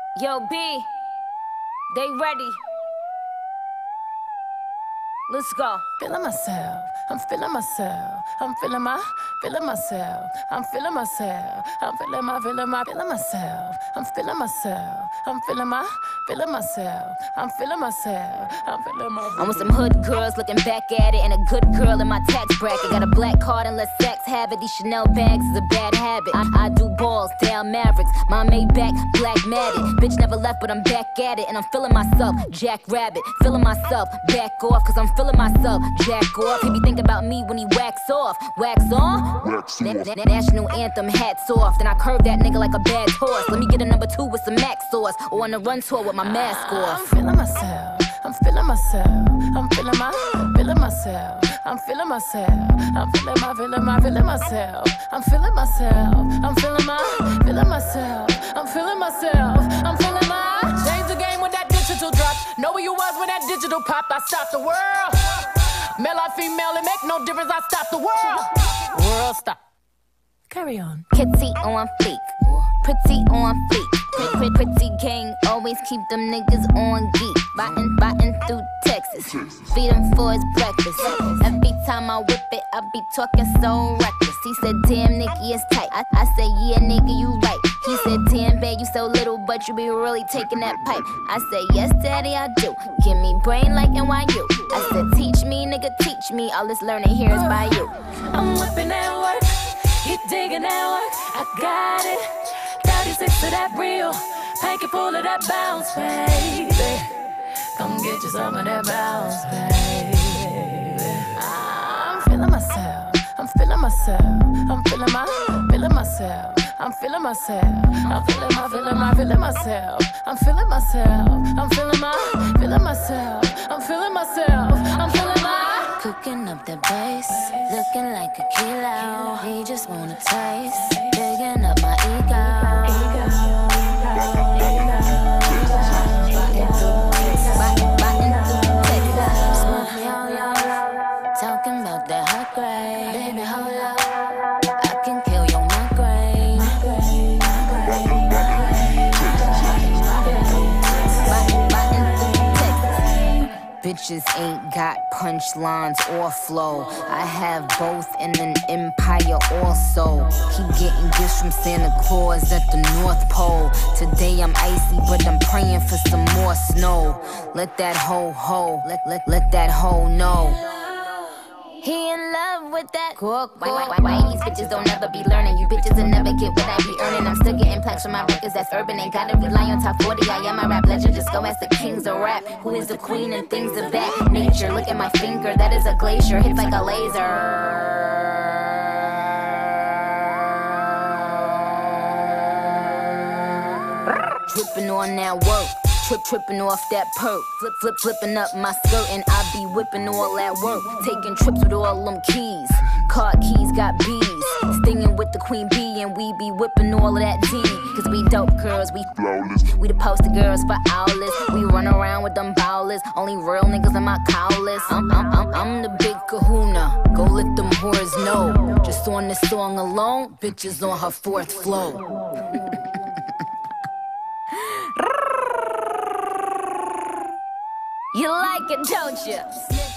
Yo, B, they ready. Let's go. Feeling myself, I'm feeling myself, I'm feeling myself, I'm feeling myself, I'm feeling myself, I'm feeling myself, I'm feeling myself, I'm feeling myself, I'm feeling my. I'm with some hood girls looking back at it, and a good girl in my tax bracket. Got a black card and let sex have it. These Chanel bags is a bad habit. I do balls, down Mavericks. My Maybach, black matted. Bitch never left, but I'm back at it, and I'm feeling myself, Jack Rabbit. Feeling myself, back off, cause I'm feeling myself, jack off. He be thinking about me when he wax off. Wax on? Wax off. National anthem, hats off. Then I curve that nigga like a bad horse. Let me get a #2 with some Max sauce, or on a run tour with my mask off. I'm feeling myself, I'm feeling myself, I'm feeling myself, I'm feeling myself, I'm feeling myself, I'm feeling myself, I'm feeling myself, I'm feeling myself, I'm feeling my. Change the game with that digital drop. Know where you was when that digital pop. I stopped the world. Male or female, it make no difference. I stopped the world. World stop. Carry on. Kitty on fleek, pretty on fleek. Pretty gang, always keep them niggas on geek. Biting through Texas, feed him for his breakfast. Every time I whip it, I be talking so reckless. He said, damn, Nicky, it's tight. I said, yeah, nigga, you right. He said, damn, babe, you so little, but you be really taking that pipe. I said, yes, daddy, I do. Give me brain like NYU. I said, teach me, nigga, teach me. All this learning here is by you. I'm whipping that work, he digging that work. I got it. 36 of that real, pack it full of that bounce, baby. Come get you some of that bounce, baby. I'm feeling myself, I'm feeling myself, I'm feeling myself, I'm feeling myself, I'm feeling myself, I'm feeling myself, I'm feeling myself, I'm feeling myself, I'm feeling my. Cooking up the bass, looking like a kilo. He just wanna taste, digging up my ego. Talking about that hot grade, baby, hold up. I can kill your migraine. Bitches ain't got punchlines or flow. I have both in an empire also. Keep getting gifts from Santa Claus at the North Pole. Today I'm icy, but I'm praying for some more snow. Let that hoe, let that hoe know. He in love with that cook. Why these bitches don't ever be learning? You bitches will never get what I be earning. I'm still getting plaques from my records that's urban. Ain't gotta rely on top 40. I am a rap legend. Just go ask the kings of rap. Who is the queen and things of that nature? Look at my finger, that is a glacier. Hits like a laser. Dripping on that work, tripping off that perk. Flipping up my skirt, and I be whipping all that work. Taking trips with all them keys. Car keys got bees. Stinging with the queen bee, and we be whipping all of that tea. Cause we dope girls, we flawless. We the poster girls for owlets. We run around with them bowlers. Only real niggas in my cowlers. I'm the big kahuna. Go let them whores know. Just on this song alone, bitches on her 4th floor. You like it, don't you?